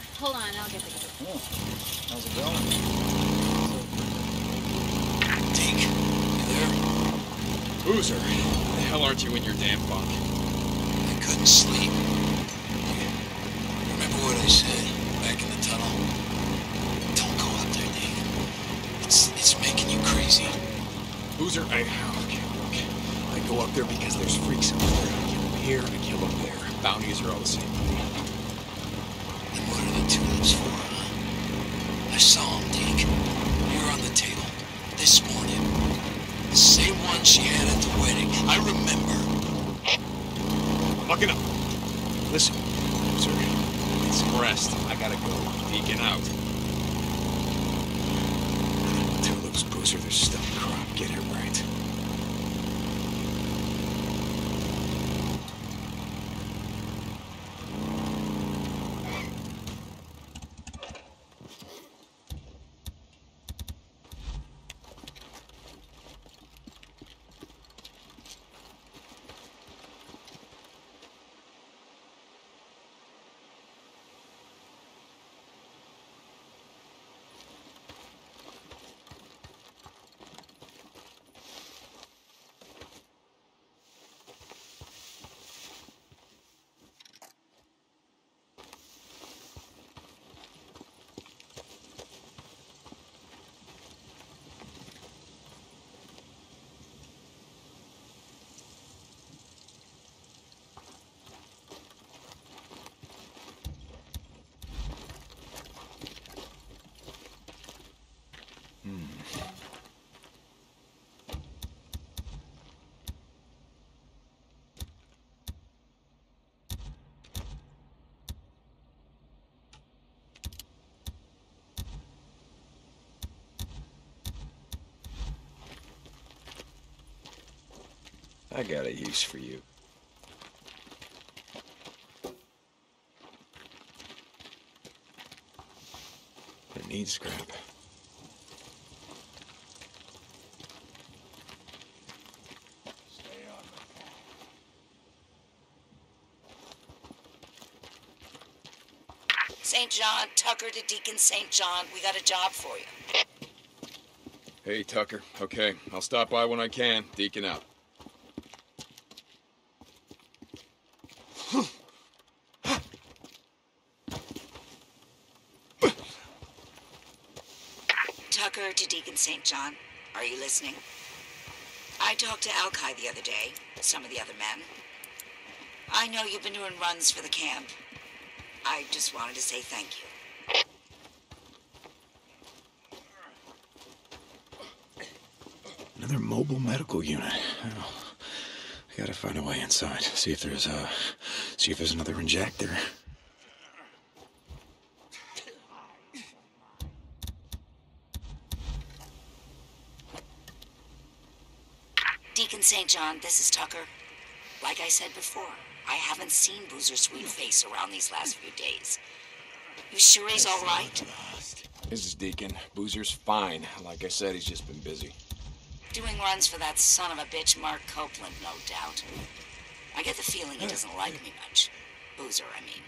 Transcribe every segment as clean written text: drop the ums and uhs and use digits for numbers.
hold on, I'll get the key. Oh, how's it going? Deke, you there? Boozer, why the hell aren't you in your damn bunk? I couldn't sleep. Remember what I said back in the tunnel? Don't go up there, Deke. It's making you crazy. Boozer, okay, look. I go up there because there's freaks up there. I kill them here, I kill them there. Bounties are all the same. And what are the tulips for, huh? I saw them, Deke. Here on the table. This morning. The same one she had at the wedding. I remember. Fucking up. Listen, Boozer, get some rest. I gotta go. Deacon out. Tulips, Boozer, they're stump crop. Get it right. I got a use for you. I need scrap. St. John, Tucker to Deacon St. John. We got a job for you. Hey, Tucker. Okay, I'll stop by when I can. Deacon out. Tucker to Deacon St. John. Are you listening? I talked to Alki the other day, some of the other men. I know you've been doing runs for the camp. I just wanted to say thank you. Another mobile medical unit. Oh, I gotta find a way inside. See if there's another injector. Deacon St. John, this is Tucker. Like I said before, I haven't seen Boozer's sweet face around these last few days. You sure he's all right? This is Deacon. Boozer's fine. Like I said, he's just been busy. Doing runs for that son of a bitch Mark Copeland, no doubt. I get the feeling he doesn't like me much. Boozer, I mean.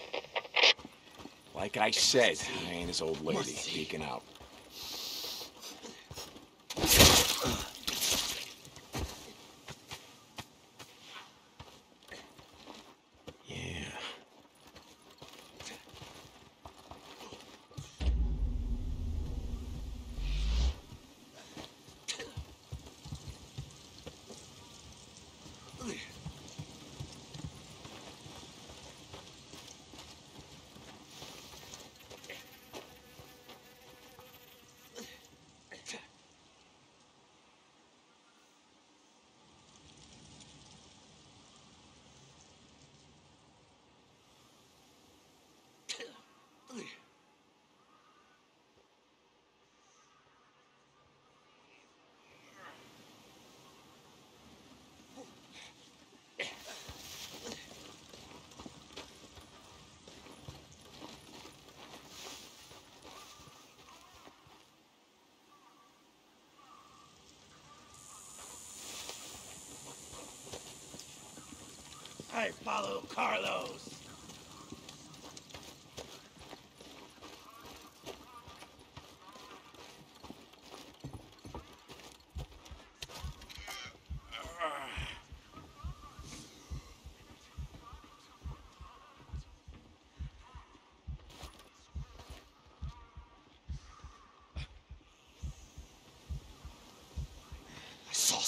Like I said, I ain't his old lady. Deacon out. I follow Carlos.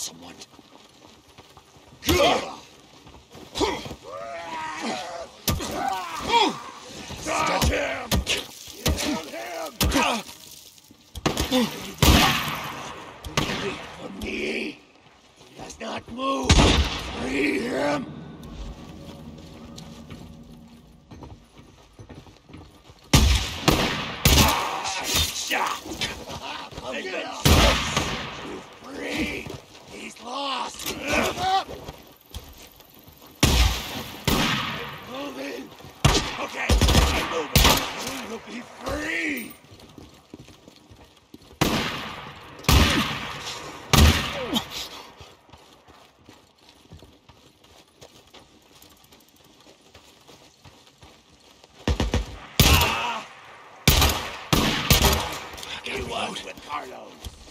someone. Touch him! Kill him! Wait for me! He does not move! Free him! Shot! He's free! He's lost! Moving! Okay, I'm moving! He'll be free! He was with Carlos.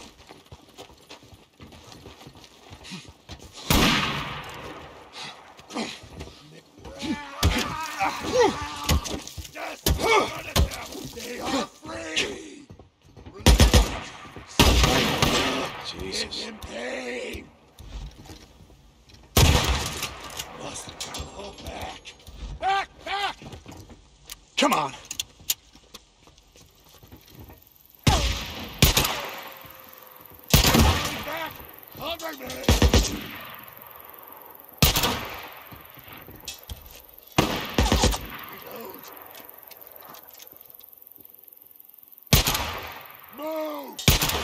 Just run at them. They are free. Jesus. Give him pain. Must pull back. Back! Back! Come on. Back! Cover me! Reload. Move!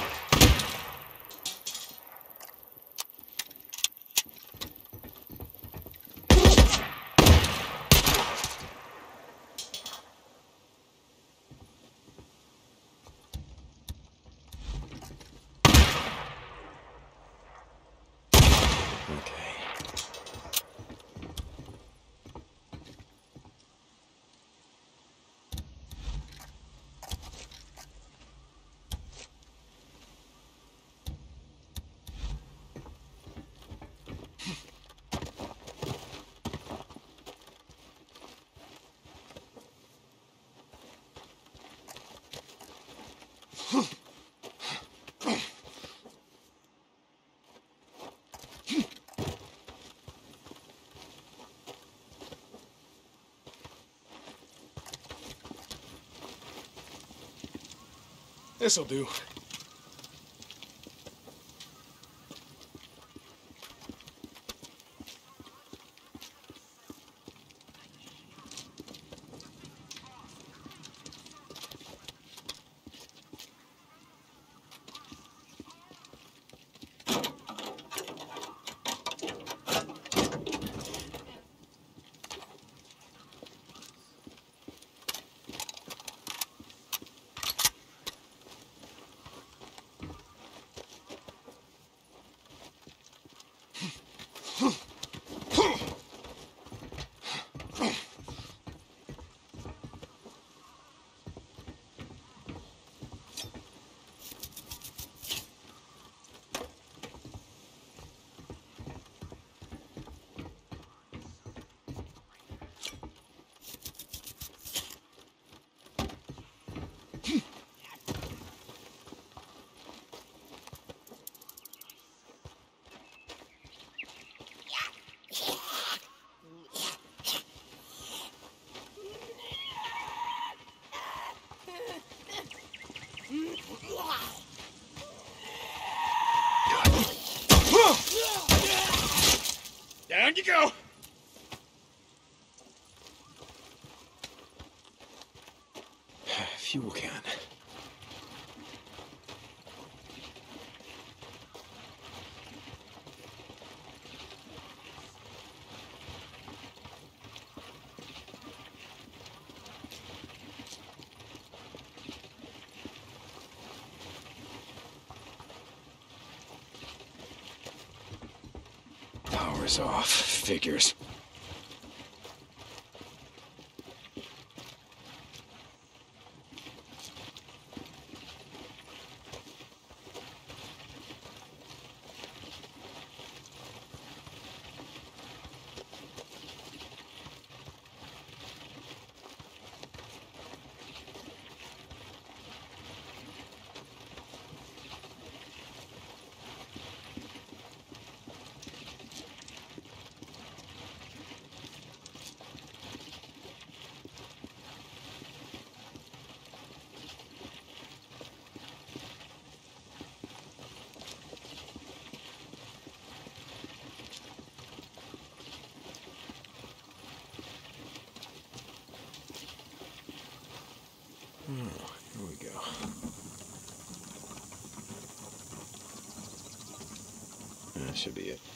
Okay. This'll do. Down you go! Fuel can. Power's off. Figures. should be it.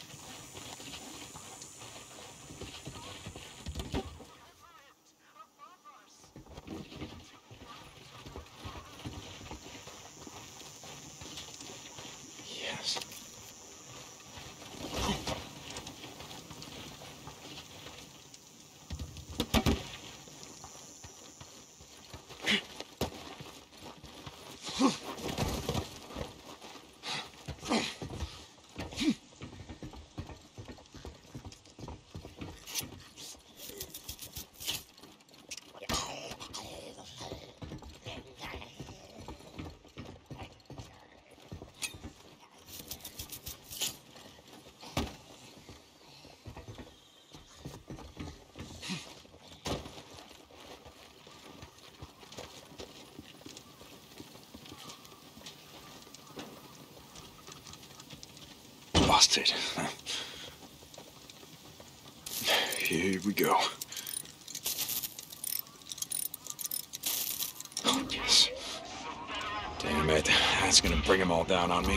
Yes. Busted. Here we go. Oh, yes. Damn it. That's gonna bring them all down on me.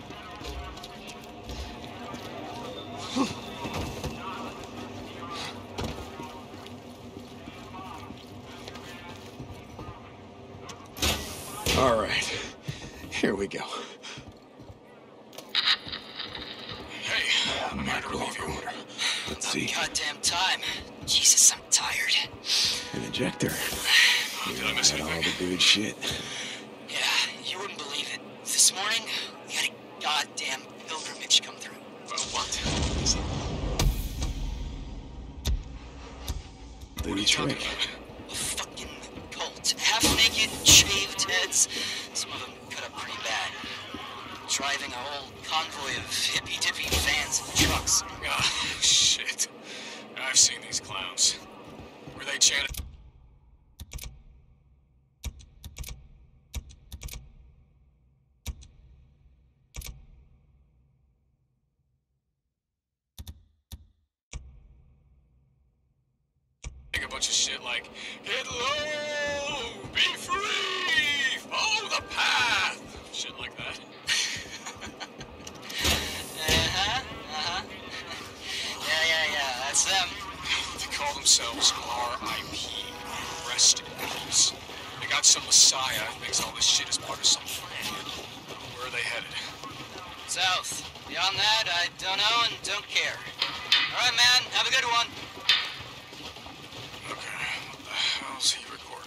All right. Here we go. I'm here to relieve you. Let's see. Goddamn time. Jesus, I'm tired. An ejector. Did I miss Had all anything? the good shit. Yeah, you wouldn't believe it. This morning, we had a goddamn pilgrimage come through. What? The What are you talking trick. about? A fucking cult. Half-naked, shaved heads. Some of them cut up pretty bad. Driving a whole convoy of hippy-dippy vans and trucks. Oh, shit. I've seen these clowns. Were they chanting? A bunch of shit like, get low, be free, follow the path, shit like that. Yeah, that's them. They call themselves RIP, Rest in Peace. They got some messiah who thinks all this shit is part of some plan. Where are they headed? South. Beyond that, I don't know and don't care. All right, man, have a good one. Okay, what the hell's he recording?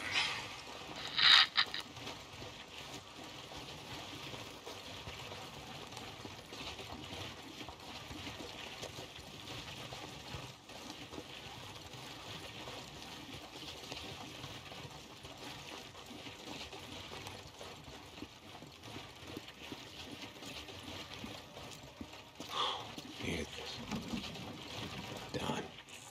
Needed this. Done.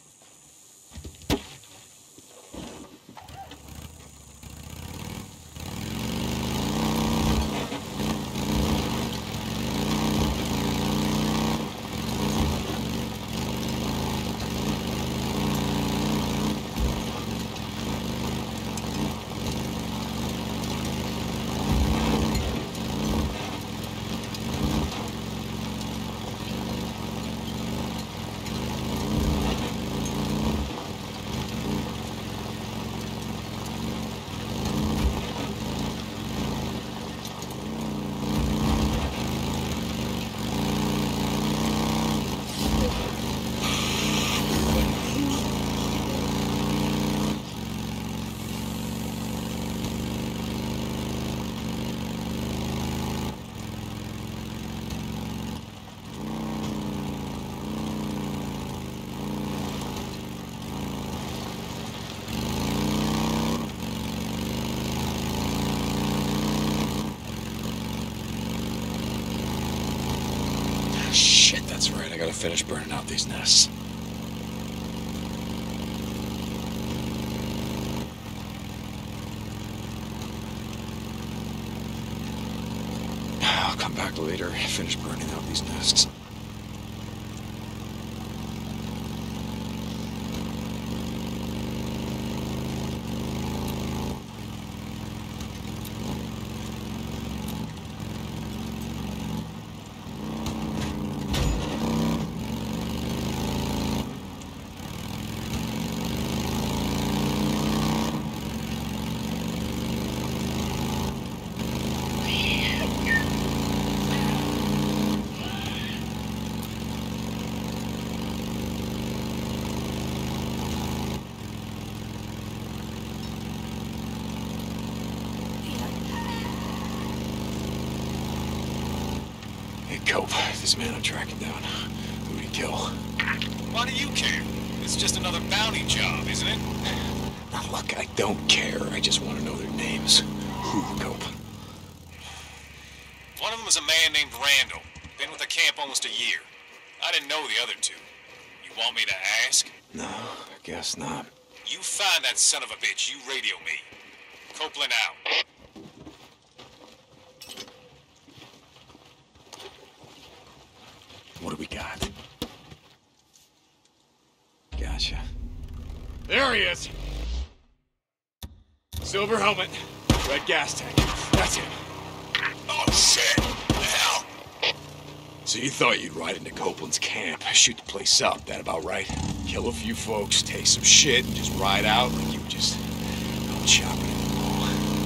Shit, that's right. I gotta finish burning out these nests. I'll come back later, finish burning out these nests. Cope, this man I'm tracking down. Who'd he kill? Why do you care? It's just another bounty job, isn't it? Now, look, I don't care. I just want to know their names. Who, Cope? One of them is a man named Randall. Been with the camp almost a year. I didn't know the other two. You want me to ask? No, I guess not. You find that son of a bitch, you radio me. Copeland out. What do we got? Gotcha. There he is! Silver helmet, red gas tank. That's him. Oh, shit! Now! So you thought you'd ride into Copeland's camp, shoot the place up, that about right? Kill a few folks, take some shit, and just ride out like you were just chopping at the wall.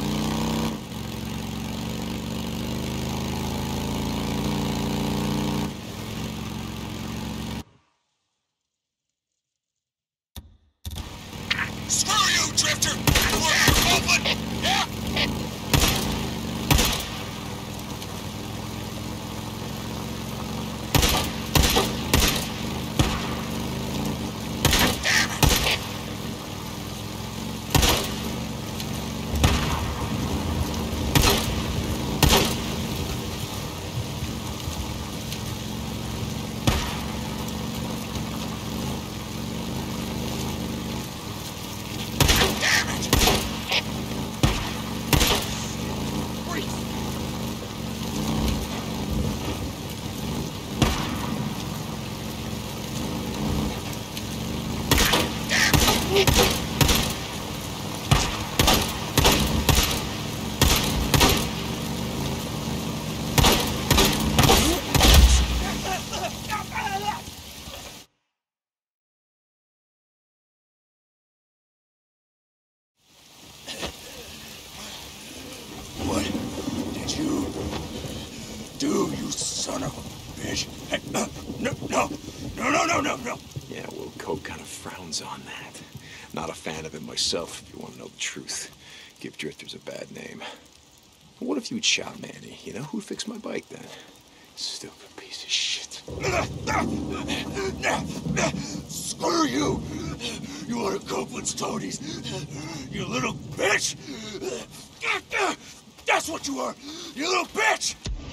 Screw you, Drifter! You work for Copeland! Yeah? What did you do, you son of a bitch? Hey, no. Yeah, well, Cope kind of frowns on that. Not a fan of it myself, if you want to know the truth. Give drifters a bad name. But what if you'd shot Manny? You know, who'd fix my bike then? Stupid piece of shit. Screw you! You one of Copeland's toadies, you little bitch! That's what you are, you little bitch!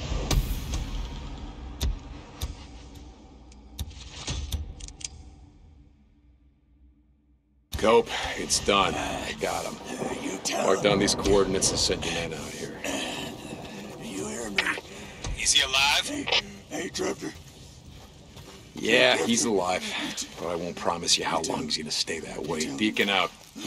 Cope, it's done. I got him. You tell Mark him. down these coordinates and send your man out here. You hear me? Is he alive? Hey, Drifter. Yeah, he's alive. But I won't promise you how long he's gonna stay that way. Deacon out.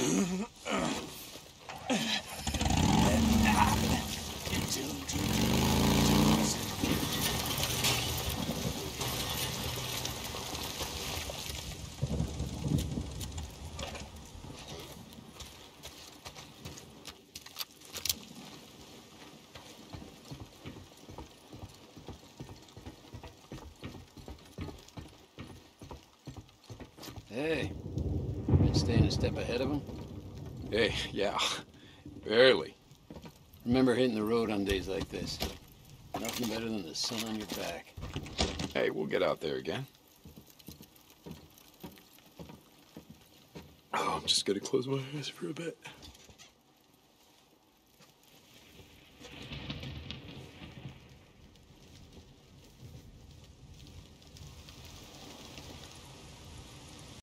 Hey, been staying a step ahead of him? Hey, yeah. Barely. Remember hitting the road on days like this. Nothing better than the sun on your back. Hey, we'll get out there again. Oh, I'm just gonna close my eyes for a bit.